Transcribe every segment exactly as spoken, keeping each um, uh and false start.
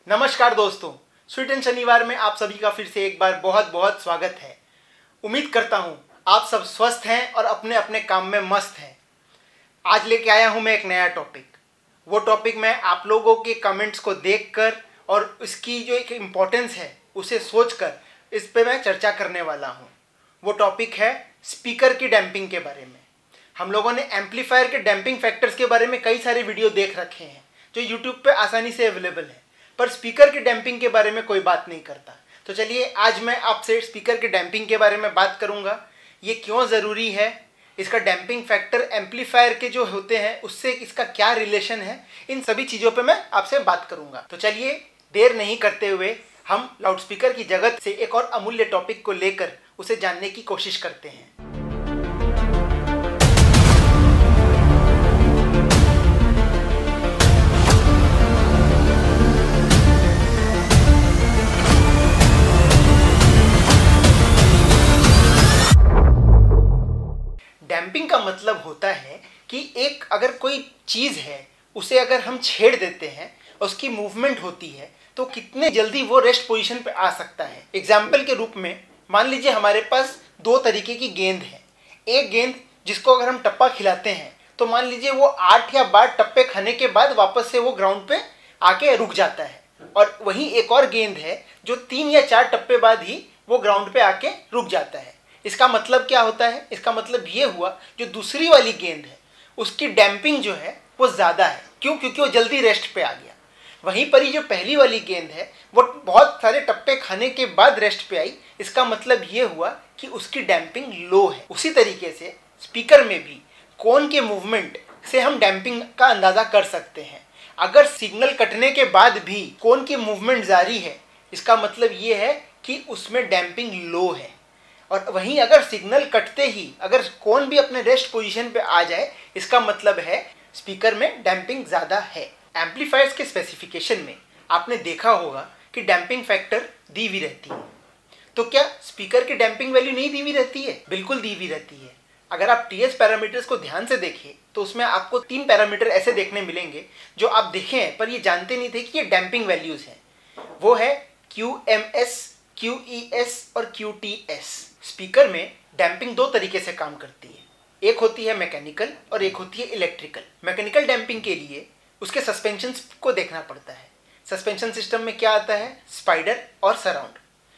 नमस्कार दोस्तों, sweet and शनिवार में आप सभी का फिर से एक बार बहुत बहुत स्वागत है। उम्मीद करता हूँ आप सब स्वस्थ हैं और अपने अपने काम में मस्त हैं। आज लेके आया हूँ मैं एक नया टॉपिक। वो टॉपिक मैं आप लोगों के कमेंट्स को देखकर और उसकी जो एक इम्पोर्टेंस है उसे सोचकर इस पे मैं चर्चा करने वाला हूँ। वो टॉपिक है स्पीकर की डैम्पिंग के बारे में। हम लोगों ने एम्पलीफायर के डैम्पिंग फैक्टर्स के बारे में कई सारे वीडियो देख रखे हैं जो यूट्यूब पे आसानी से अवेलेबल है, पर स्पीकर की डैम्पिंग के बारे में कोई बात नहीं करता। तो चलिए आज मैं आपसे स्पीकर के डैम्पिंग के बारे में बात करूंगा। ये क्यों ज़रूरी है, इसका डैम्पिंग फैक्टर एम्पलीफायर के जो होते हैं उससे इसका क्या रिलेशन है, इन सभी चीज़ों पे मैं आपसे बात करूंगा। तो चलिए देर नहीं करते हुए हम लाउडस्पीकर की जगत से एक और अमूल्य टॉपिक को लेकर उसे जानने की कोशिश करते हैं। डैम्पिंग का मतलब होता है कि एक अगर कोई चीज़ है उसे अगर हम छेड़ देते हैं, उसकी मूवमेंट होती है तो कितने जल्दी वो रेस्ट पोजीशन पे आ सकता है। एग्जाम्पल के रूप में मान लीजिए हमारे पास दो तरीके की गेंद है। एक गेंद जिसको अगर हम टप्पा खिलाते हैं तो मान लीजिए वो आठ या बारह टप्पे खाने के बाद वापस से वो ग्राउंड पे आके रुक जाता है, और वहीं एक और गेंद है जो तीन या चार टप्पे बाद ही वो ग्राउंड पे आके रुक जाता है। इसका मतलब क्या होता है? इसका मतलब ये हुआ जो दूसरी वाली गेंद है उसकी डैम्पिंग जो है वो ज़्यादा है। क्यों? क्योंकि वो जल्दी रेस्ट पे आ गया। वहीं पर ही जो पहली वाली गेंद है वो बहुत सारे टप्पे खाने के बाद रेस्ट पे आई। इसका मतलब ये हुआ कि उसकी डैम्पिंग लो है। उसी तरीके से स्पीकर में भी कोन के मूवमेंट से हम डैम्पिंग का अंदाज़ा कर सकते हैं। अगर सिग्नल कटने के बाद भी कोन की मूवमेंट जारी है, इसका मतलब ये है कि उसमें डैम्पिंग लो है। और वहीं अगर सिग्नल कटते ही अगर कोन भी अपने रेस्ट पोजीशन पे आ जाए, इसका मतलब है स्पीकर में डैम्पिंग ज़्यादा है। एम्पलीफायर्स के स्पेसिफिकेशन में आपने देखा होगा कि डैम्पिंग फैक्टर दी हुई रहती है। तो क्या स्पीकर की डैम्पिंग वैल्यू नहीं दी हुई रहती है? बिल्कुल दी हुई रहती है। अगर आप टी एस पैरामीटर्स को ध्यान से देखें तो उसमें आपको तीन पैरामीटर ऐसे देखने मिलेंगे जो आप देखे हैं पर ये जानते नहीं थे कि ये डैम्पिंग वैल्यूज़ हैं। वो है Q M S, Q E S और क्यू टी एस। स्पीकर में डैम्पिंग दो तरीके से काम करती है। एक होती है मैकेनिकल और एक होती है इलेक्ट्रिकल। मैकेनिकल डैम्पिंग के लिए उसके सस्पेंशन को देखना पड़ता है। सस्पेंशन सिस्टम में क्या आता है? स्पाइडर और सराउंड।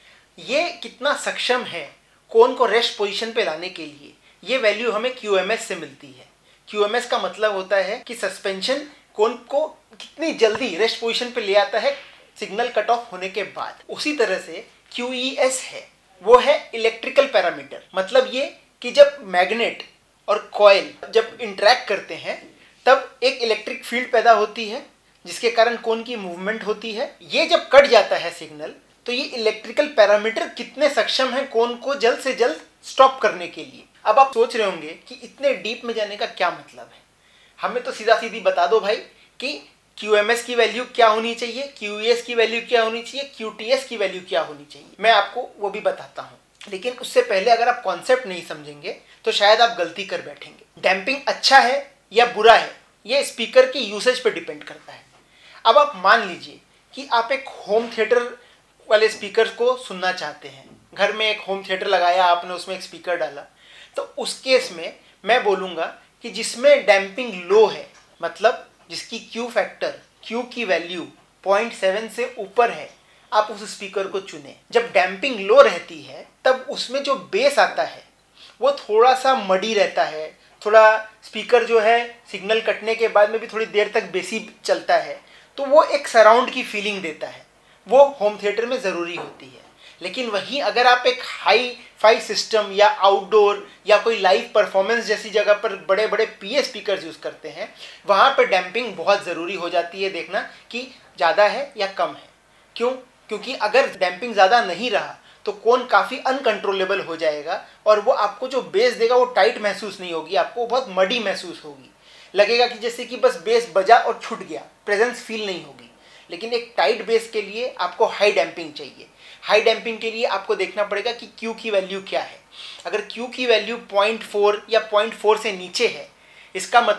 ये कितना सक्षम है कोन को रेस्ट पोजीशन पे लाने के लिए, ये वैल्यू हमें क्यू एम एस से मिलती है। क्यू एम एस का मतलब होता है कि सस्पेंशन कोन को कितनी जल्दी रेस्ट पोजीशन पे ले आता है सिग्नल कट ऑफ होने के बाद। उसी तरह से क्यू ई एस है, वो है इलेक्ट्रिकल पैरामीटर। मतलब ये कि जब मैग्नेट और कॉइल जब इंटरैक्ट करते हैं तब एक इलेक्ट्रिक फील्ड पैदा होती है जिसके कारण कोन की मूवमेंट होती है। ये जब कट जाता है सिग्नल तो ये इलेक्ट्रिकल पैरामीटर कितने सक्षम है कोन को जल्द से जल्द स्टॉप करने के लिए। अब आप सोच रहे होंगे कि इतने डीप में जाने का क्या मतलब है। हमें तो सीधा सीधी बता दो भाई कि क्यू एम एस की वैल्यू क्या होनी चाहिए, क्यू ई एस की वैल्यू क्या होनी चाहिए, क्यू टी एस की वैल्यू क्या होनी चाहिए। मैं आपको वो भी बताता हूँ, लेकिन उससे पहले अगर आप कॉन्सेप्ट नहीं समझेंगे तो शायद आप गलती कर बैठेंगे। डैम्पिंग अच्छा है या बुरा है ये स्पीकर की यूसेज पे डिपेंड करता है। अब आप मान लीजिए कि आप एक होम थिएटर वाले स्पीकर को सुनना चाहते हैं। घर में एक होम थिएटर लगाया आपने, उसमें एक स्पीकर डाला, तो उस केस में मैं बोलूँगा कि जिसमें डैम्पिंग लो है, मतलब जिसकी क्यू फैक्टर क्यू की वैल्यू पॉइंट सेवन से ऊपर है, आप उस स्पीकर को चुनें। जब डैम्पिंग लो रहती है तब उसमें जो बेस आता है वो थोड़ा सा मडी रहता है। थोड़ा स्पीकर जो है सिग्नल कटने के बाद में भी थोड़ी देर तक बेसी चलता है, तो वो एक सराउंड की फीलिंग देता है। वो होम थिएटर में ज़रूरी होती है। लेकिन वहीं अगर आप एक हाई फाई सिस्टम या आउटडोर या कोई लाइव परफॉर्मेंस जैसी जगह पर बड़े बड़े पी ए स्पीकर यूज़ करते हैं, वहाँ पर डैम्पिंग बहुत ज़रूरी हो जाती है। देखना कि ज़्यादा है या कम है। क्यों? क्योंकि अगर डैम्पिंग ज़्यादा नहीं रहा तो कोन काफ़ी अनकंट्रोलेबल हो जाएगा और वो आपको जो बेस देगा वो टाइट महसूस नहीं होगी, आपको बहुत मडी महसूस होगी। लगेगा कि जैसे कि बस बेस बजा और छूट गया, प्रेजेंस फील नहीं होगी। लेकिन एक टाइट बेस के लिए आपको हाई डैम्पिंग चाहिए। हाई डैम्पिंग के लिए आपको देखना पड़ेगा कि क्यू की वैल्यू क्या है। अगर क्यू की वैल्यू पॉइंट फोर या पॉइंट फोर से नीचे है, इसका मतलब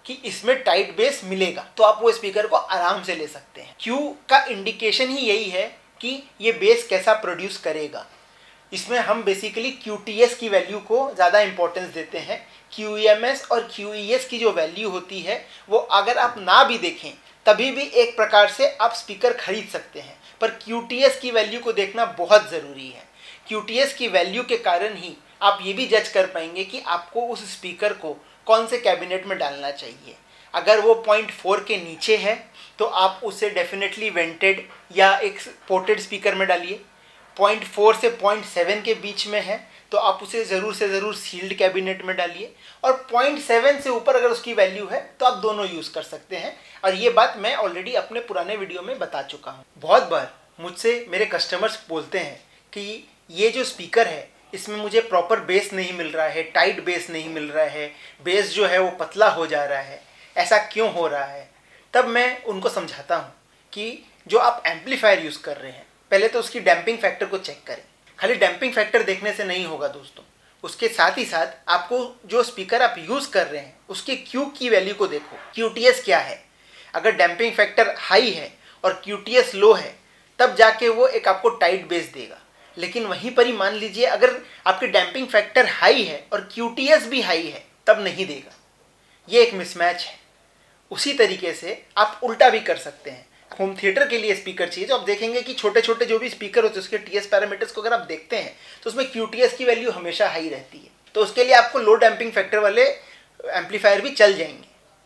कि इसमें टाइट बेस मिलेगा, तो आप वो स्पीकर को आराम से ले सकते हैं। क्यू का इंडिकेशन ही यही है कि ये बेस कैसा प्रोड्यूस करेगा। इसमें हम बेसिकली क्यू टी एस की वैल्यू को ज़्यादा इंपॉर्टेंस देते हैं। क्यू ई एम एस और क्यू ई एस की जो वैल्यू होती है वो अगर आप ना भी देखें तभी भी एक प्रकार से आप स्पीकर खरीद सकते हैं, पर क्यू टी एस की वैल्यू को देखना बहुत ज़रूरी है। क्यू टी एस की वैल्यू के कारण ही आप ये भी जज कर पाएंगे कि आपको उस स्पीकर को कौन से कैबिनेट में डालना चाहिए। अगर वो पॉइंट फोर के नीचे है तो आप उसे डेफिनेटली वेंटेड या एक पोर्टेड स्पीकर में डालिए। पॉइंट फोर से पॉइंट सेवन के बीच में है तो आप उसे ज़रूर से ज़रूर सील्ड कैबिनेट में डालिए, और पॉइंट सेवन से ऊपर अगर उसकी वैल्यू है तो आप दोनों यूज़ कर सकते हैं। और ये बात मैं ऑलरेडी अपने पुराने वीडियो में बता चुका हूँ। बहुत बार मुझसे मेरे कस्टमर्स बोलते हैं कि ये जो स्पीकर है इसमें मुझे प्रॉपर बेस नहीं मिल रहा है, टाइट बेस नहीं मिल रहा है, बेस जो है वो पतला हो जा रहा है, ऐसा क्यों हो रहा है। तब मैं उनको समझाता हूँ कि जो आप एम्पलीफायर यूज़ कर रहे हैं पहले तो उसकी डैम्पिंग फैक्टर को चेक करें। खाली डैम्पिंग फैक्टर देखने से नहीं होगा दोस्तों, उसके साथ ही साथ आपको जो स्पीकर आप यूज़ कर रहे हैं उसके क्यू की वैल्यू को देखो, क्यू टी एस क्या है। अगर डैम्पिंग फैक्टर हाई है और क्यू टी एस लो है तब जाके वो एक आपको टाइट बेस देगा। लेकिन वहीं पर ही मान लीजिए अगर आपके डैम्पिंग फैक्टर हाई है और क्यू टी एस भी हाई है तब नहीं देगा। ये एक मिसमैच है। उसी तरीके से आप उल्टा भी कर सकते हैं। होम थिएटर के लिए स्पीकर चाहिए तो आप देखेंगे कि छोटे छोटे जो भी स्पीकर होते हैं उसके टी एस पैरामीटर्स को अगर आप देखते हैं तो उसमें क्यू टी एस की वैल्यू हमेशा हाई रहती है। तो उसके लिए आपको लो डैम्पिंग फैक्टर वाले एम्पलीफायर भी चल जाएंगे।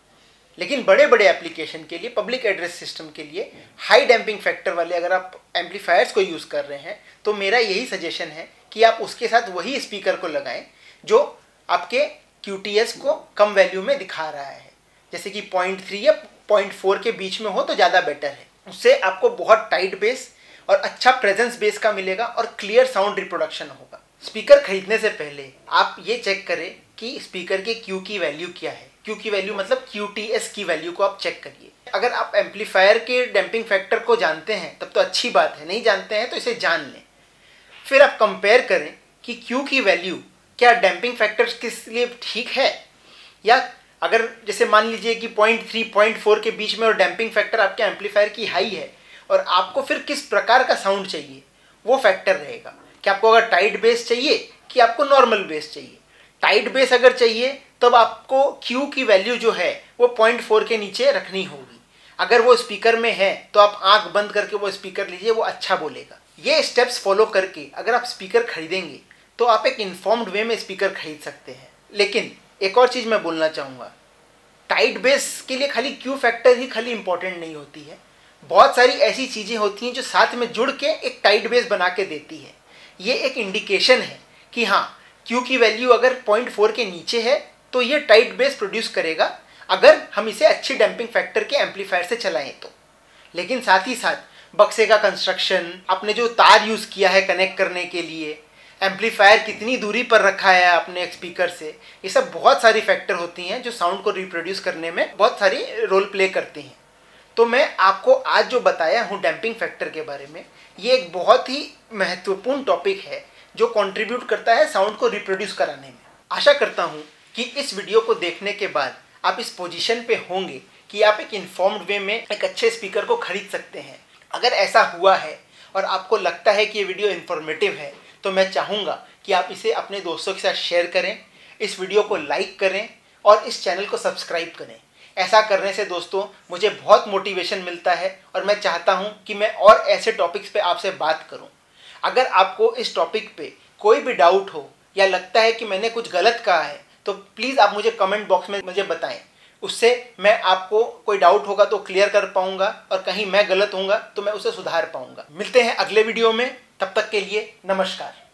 लेकिन बड़े बड़े एप्लीकेशन के लिए, पब्लिक एड्रेस सिस्टम के लिए हाई डैम्पिंग फैक्टर वाले अगर आप एम्पलीफायर्स को यूज़ कर रहे हैं तो मेरा यही सजेशन है कि आप उसके साथ वही स्पीकर को लगाएं जो आपके क्यू टी एस को कम वैल्यू में दिखा रहा है। जैसे कि पॉइंट थ्री या पॉइंट फोर के बीच में हो तो ज़्यादा बेटर है। उससे आपको बहुत टाइट बेस और अच्छा प्रेजेंस बेस का मिलेगा और क्लियर साउंड रिप्रोडक्शन होगा। स्पीकर खरीदने से पहले आप ये चेक करें कि स्पीकर के क्यू की वैल्यू क्या है। क्यू की वैल्यू मतलब क्यू टी एस की वैल्यू को आप चेक करिए। अगर आप एम्पलीफायर के डैम्पिंग फैक्टर को जानते हैं तब तो अच्छी बात है, नहीं जानते हैं तो इसे जान लें। फिर आप कंपेयर करें कि क्यू की वैल्यू क्या डैम्पिंग फैक्टर किस लिए ठीक है, या अगर जैसे मान लीजिए कि पॉइंट थ्री पॉइंट फोर के बीच में और डैम्पिंग फैक्टर आपके एम्पलीफायर की हाई है और आपको फिर किस प्रकार का साउंड चाहिए वो फैक्टर रहेगा कि आपको अगर टाइट बेस चाहिए कि आपको नॉर्मल बेस चाहिए। टाइट बेस अगर चाहिए तब आपको क्यू की वैल्यू जो है वो पॉइंट फोर के नीचे रखनी होगी। अगर वो स्पीकर में है तो आप आंख बंद करके वो स्पीकर लीजिए, वो अच्छा बोलेगा। ये स्टेप्स फॉलो करके अगर आप स्पीकर खरीदेंगे तो आप एक इन्फॉर्म्ड वे में स्पीकर खरीद सकते हैं। लेकिन एक और चीज़ मैं बोलना चाहूँगा, टाइट बेस के लिए खाली क्यू फैक्टर ही खाली इंपॉर्टेंट नहीं होती है। बहुत सारी ऐसी चीज़ें होती हैं जो साथ में जुड़ के एक टाइट बेस बना के देती है। ये एक इंडिकेशन है कि हाँ, क्यू की वैल्यू अगर पॉइंट फोर के नीचे है तो ये टाइट बेस प्रोड्यूस करेगा अगर हम इसे अच्छी डैम्पिंग फैक्टर के एम्पलीफायर से चलाएं तो। लेकिन साथ ही साथ बक्से का कंस्ट्रक्शन, आपने जो तार यूज़ किया है कनेक्ट करने के लिए, एम्पलीफायर कितनी दूरी पर रखा है आपने स्पीकर से, ये सब बहुत सारी फैक्टर होती हैं जो साउंड को रिप्रोड्यूस करने में बहुत सारी रोल प्ले करती हैं। तो मैं आपको आज जो बताया हूँ डैम्पिंग फैक्टर के बारे में, ये एक बहुत ही महत्वपूर्ण टॉपिक है जो कंट्रीब्यूट करता है साउंड को रिप्रोड्यूस कराने में। आशा करता हूँ कि इस वीडियो को देखने के बाद आप इस पोजीशन पे होंगे कि आप एक इन्फॉर्म्ड वे में एक अच्छे स्पीकर को खरीद सकते हैं। अगर ऐसा हुआ है और आपको लगता है कि ये वीडियो इन्फॉर्मेटिव है तो मैं चाहूँगा कि आप इसे अपने दोस्तों के साथ शेयर करें, इस वीडियो को लाइक करें और इस चैनल को सब्सक्राइब करें। ऐसा करने से दोस्तों मुझे बहुत मोटिवेशन मिलता है और मैं चाहता हूँ कि मैं और ऐसे टॉपिक्स पे आपसे बात करूँ। अगर आपको इस टॉपिक पे कोई भी डाउट हो या लगता है कि मैंने कुछ गलत कहा है तो प्लीज़ आप मुझे कमेंट बॉक्स में मुझे बताएं। उससे मैं आपको कोई डाउट होगा तो क्लियर कर पाऊँगा और कहीं मैं गलत होऊंगा तो मैं उसे सुधार पाऊँगा। मिलते हैं अगले वीडियो में, तब तक के लिए नमस्कार।